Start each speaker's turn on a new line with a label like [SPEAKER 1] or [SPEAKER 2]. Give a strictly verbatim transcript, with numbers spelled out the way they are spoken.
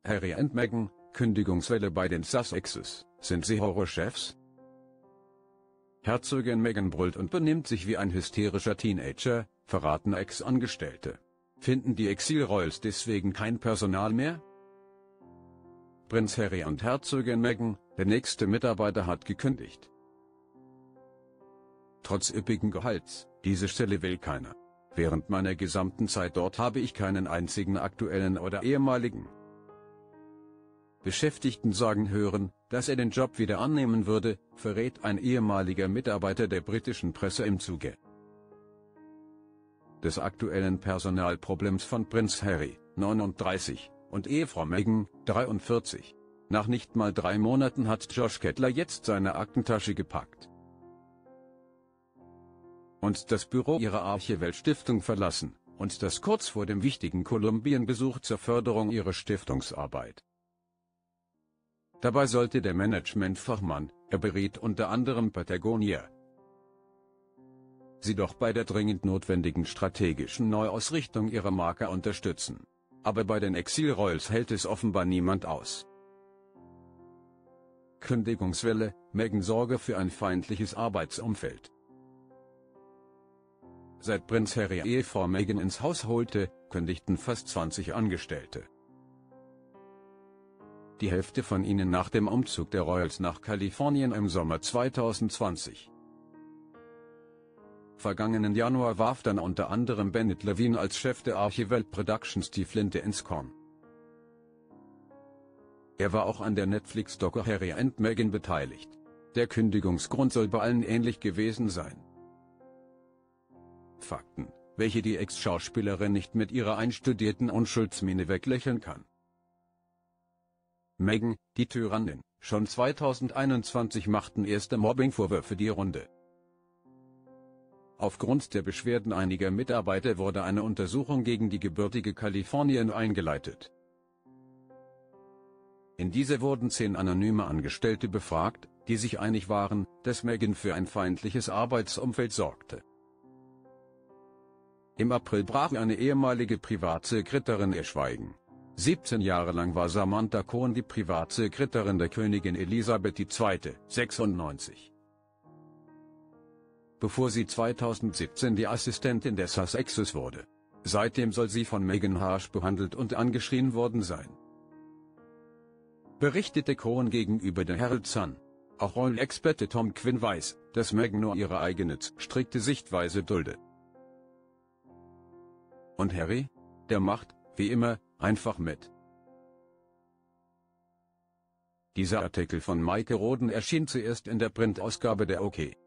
[SPEAKER 1] Harry und Meghan, Kündigungswelle bei den Sussexes, sind sie Horrorchefs? Herzogin Meghan brüllt und benimmt sich wie ein hysterischer Teenager, verraten Ex-Angestellte. Finden die Exil-Royals deswegen kein Personal mehr? Prinz Harry und Herzogin Meghan, der nächste Mitarbeiter hat gekündigt. Trotz üppigen Gehalts, diese Stelle will keiner. Während meiner gesamten Zeit dort habe ich keinen einzigen aktuellen oder ehemaligen Beschäftigten sagen hören, dass er den Job wieder annehmen würde, verrät ein ehemaliger Mitarbeiter der britischen Presse im Zuge des aktuellen Personalproblems von Prinz Harry, neununddreißig, und Ehefrau Meghan, dreiundvierzig. Nach nicht mal drei Monaten hat Josh Kettler jetzt seine Aktentasche gepackt und das Büro ihrer Archewelt-Stiftung verlassen, und das kurz vor dem wichtigen Kolumbien-Besuch zur Förderung ihrer Stiftungsarbeit. Dabei sollte der Managementfachmann, er berät unter anderem Patagonia, sie doch bei der dringend notwendigen strategischen Neuausrichtung ihrer Marke unterstützen. Aber bei den Exil-Royals hält es offenbar niemand aus. Kündigungswelle, Meghan sorge für ein feindliches Arbeitsumfeld. Seit Prinz Harry Ehefrau Meghan ins Haus holte, kündigten fast zwanzig Angestellte. Die Hälfte von ihnen nach dem Umzug der Royals nach Kalifornien im Sommer zweitausendzwanzig. Vergangenen Januar warf dann unter anderem Bennett Levine als Chef der Archewelt Productions die Flinte ins Korn. Er war auch an der Netflix-Doku Harry und Meghan beteiligt. Der Kündigungsgrund soll bei allen ähnlich gewesen sein. Fakten, welche die Ex-Schauspielerin nicht mit ihrer einstudierten Unschuldsmiene weglächeln kann. Meghan, die Tyrannin, schon zweitausendeinundzwanzig machten erste Mobbingvorwürfe die Runde. Aufgrund der Beschwerden einiger Mitarbeiter wurde eine Untersuchung gegen die gebürtige Kalifornierin eingeleitet. In dieser wurden zehn anonyme Angestellte befragt, die sich einig waren, dass Meghan für ein feindliches Arbeitsumfeld sorgte. Im April brach eine ehemalige Privatsekretärin ihr Schweigen. siebzehn Jahre lang war Samantha Cohen die Privatsekretärin der Königin Elisabeth die Zweite, sechsundneunzig. Bevor sie zweitausendsiebzehn die Assistentin der Sussexes wurde. Seitdem soll sie von Meghan harsch behandelt und angeschrien worden sein. Berichtete Cohen gegenüber der Herald Sun. Auch Royal-Experte Tom Quinn weiß, dass Meghan nur ihre eigene, strikte Sichtweise dulde. Und Harry? Der macht, wie immer, einfach mit. Dieser Artikel von Maike Roden erschien zuerst in der Printausgabe der OK.